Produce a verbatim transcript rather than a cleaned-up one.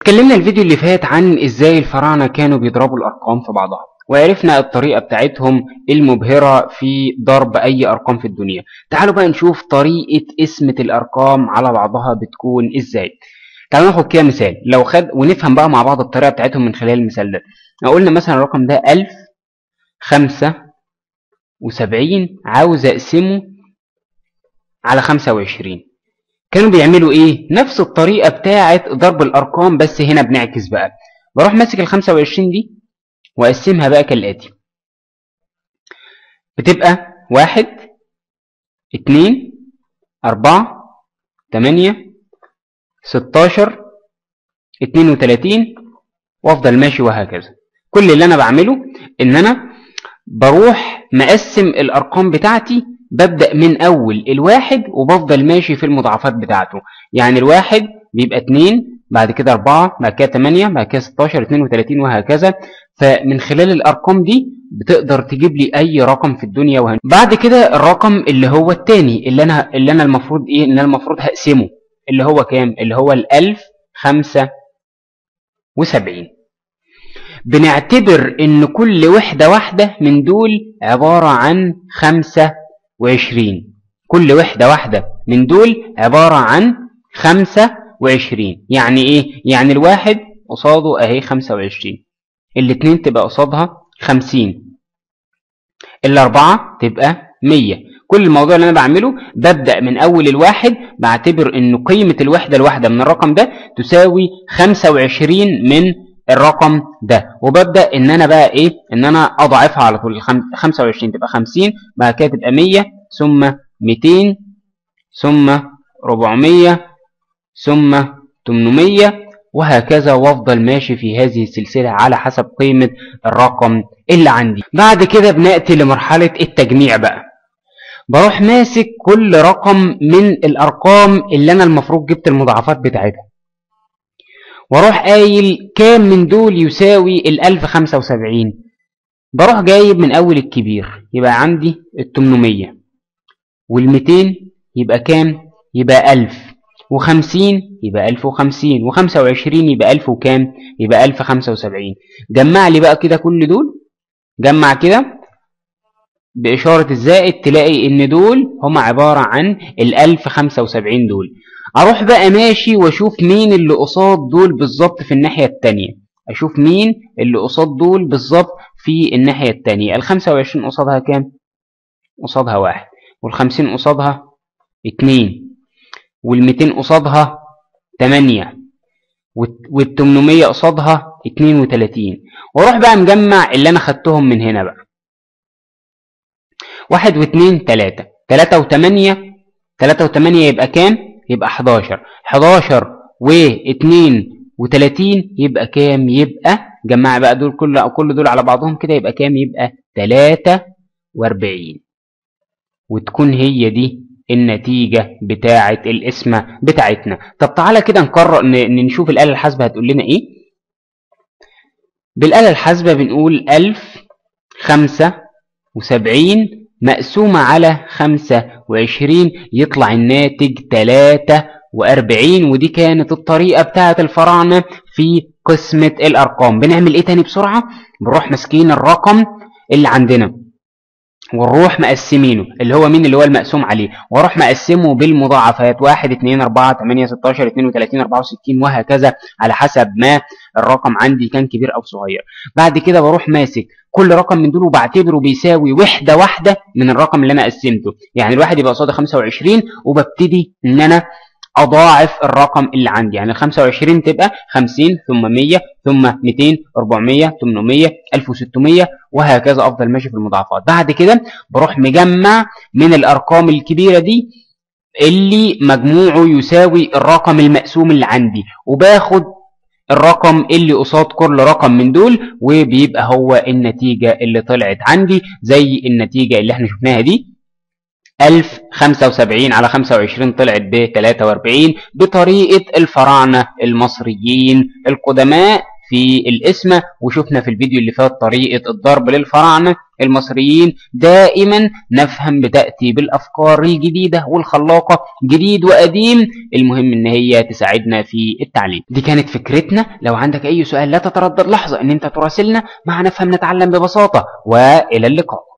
اتكلمنا الفيديو اللي فات عن ازاي الفراعنة كانوا بيضربوا الارقام في بعضها، وعرفنا الطريقة بتاعتهم المبهرة في ضرب اي ارقام في الدنيا. تعالوا بقى نشوف طريقة قسمة الارقام على بعضها بتكون ازاي. تعالوا ناخد كده مثال لو خد ونفهم بقى مع بعض الطريقة بتاعتهم من خلال المثال ده. لو قلنا مثلا الرقم ده ألف خمسة وسبعين عاوز اقسمه على خمسة وعشرين، كانوا بيعملوا ايه؟ نفس الطريقة بتاعة ضرب الارقام، بس هنا بنعكس بقى. بروح ماسك ال خمسة وعشرين دي واقسمها بقى كالاتي، بتبقى واحد اتنين اربعة تمانية ستاشر اتنين وتلاتين وافضل ماشي وهكذا. كل اللي انا بعمله ان انا بروح مقسم الارقام بتاعتي، ببدأ من اول الواحد وبفضل ماشي في المضاعفات بتاعته. يعني الواحد بيبقى اتنين، بعد كده اربعة، بعد كده تمانية، بعد كده ستاشر اتنين وتلاتين وهكذا. فمن خلال الارقام دي بتقدر تجيب لي اي رقم في الدنيا. وهن... بعد كده الرقم اللي هو التاني اللي انا اللي انا المفروض ايه؟ اللي انا المفروض هقسمه، اللي هو كام؟ اللي هو الالف خمسة وسبعين. بنعتبر ان كل وحدة واحدة من دول عبارة عن خمسة وعشرين. كل وحدة واحدة من دول عبارة عن خمسة وعشرين. يعني ايه؟ يعني الواحد قصاده اهي خمسة وعشرين، الاتنين تبقى قصادها خمسين، الاربعة تبقى مية. كل الموضوع اللي انا بعمله ببدأ من اول الواحد، بعتبر ان قيمة الوحدة الواحدة من الرقم ده تساوي خمسة وعشرين من الرقم ده، وببدأ ان انا بقى ايه؟ ان انا اضاعفها على طول. خمسة وعشرين تبقى خمسين، بعد كده تبقى مية، ثم ميتين، ثم ربعمية، ثم تمنمية وهكذا، وافضل ماشي في هذه السلسلة على حسب قيمة الرقم اللي عندي. بعد كده بنأتي لمرحلة التجميع بقى. بروح ماسك كل رقم من الارقام اللي انا المفروض جبت المضاعفات بتاعتها، واروح قايل كام من دول يساوي الالف خمسة وسبعين. بروح جايب من اول الكبير، يبقى عندي التمنمية، والميتين يبقى كام؟ يبقى الف، وخمسين يبقى الف وخمسين، وخمسة وعشرين يبقى الف وكام؟ يبقى الف خمسة وسبعين. جمع لي بقى كده كل دول، جمع كده بإشارة الزائد، تلاقي ان دول هم عبارة عن الالف خمسة وسبعين دول. اروح بقى ماشي واشوف مين اللي قصاد دول بالظبط في الناحية التانية، اشوف مين اللي قصاد دول بالظبط في الناحية التانية. ال خمسة وعشرين قصادها كام؟ قصادها واحد، والخمسين قصادها اتنين، والميتين قصادها تمانية، والتمنمية قصادها اتنين وتلاتين. واروح بقى مجمع اللي انا خدتهم من هنا بقى، واحد واتنين تلاتة، تلاتة وتمانية، تلاتة وتمانية يبقى كام؟ يبقى حداشر، حداشر واتنين وتلاتين يبقى كام؟ يبقى جمع بقى دول كل او كل دول على بعضهم كده يبقى كام؟ يبقى تلاتة واربعين. وتكون هي دي النتيجة بتاعة القسمة بتاعتنا. طب تعالى كده نقرر نشوف الآلة الحاسبة هتقول لنا ايه. بالآلة الحاسبة بنقول ألف خمسة وسبعين مقسومة على خمسة وعشرين يطلع الناتج تلاتة واربعين. ودي كانت الطريقة بتاعة الفراعنة في قسمة الأرقام. بنعمل ايه تاني بسرعة؟ بنروح ماسكين الرقم اللي عندنا ونروح مقسمينه، اللي هو مين؟ اللي هو المقسوم عليه، واروح مقسمه بالمضاعفات واحد اتنين اربعة تمانية ستاشر اتنين وتلاتين اربعة وستين وهكذا، على حسب ما الرقم عندي كان كبير او صغير. بعد كده بروح ماسك كل رقم من دول وبعتبره بيساوي وحدة واحدة من الرقم اللي انا قسمته. يعني الواحد يبقى قصاده خمسة وعشرين، وببتدي ان انا اضاعف الرقم اللي عندي. يعني ال خمسة وعشرين تبقى خمسين، ثم مية، ثم ميتين، اربعمية، تمنمية، الف وستمية وهكذا، افضل ماشي في المضاعفات. بعد كده بروح مجمع من الارقام الكبيرة دي اللي مجموعه يساوي الرقم المقسوم اللي عندي، وباخد الرقم اللي قصاد كل رقم من دول، وبيبقى هو النتيجة اللي طلعت عندي زي النتيجة اللي احنا شفناها دي. ألف خمسة وسبعين على خمسة وعشرين طلعت ب تلاتة واربعين بطريقة الفراعنة المصريين القدماء في الاسم، وشفنا في الفيديو اللي فات طريقة الضرب للفراعنة. المصريين دائما نفهم بتأتي بالأفكار الجديدة والخلاقة، جديد وقديم، المهم ان هي تساعدنا في التعليم. دي كانت فكرتنا. لو عندك اي سؤال لا تتردد لحظة ان انت تراسلنا. مع نفهم نتعلم ببساطة، والى اللقاء.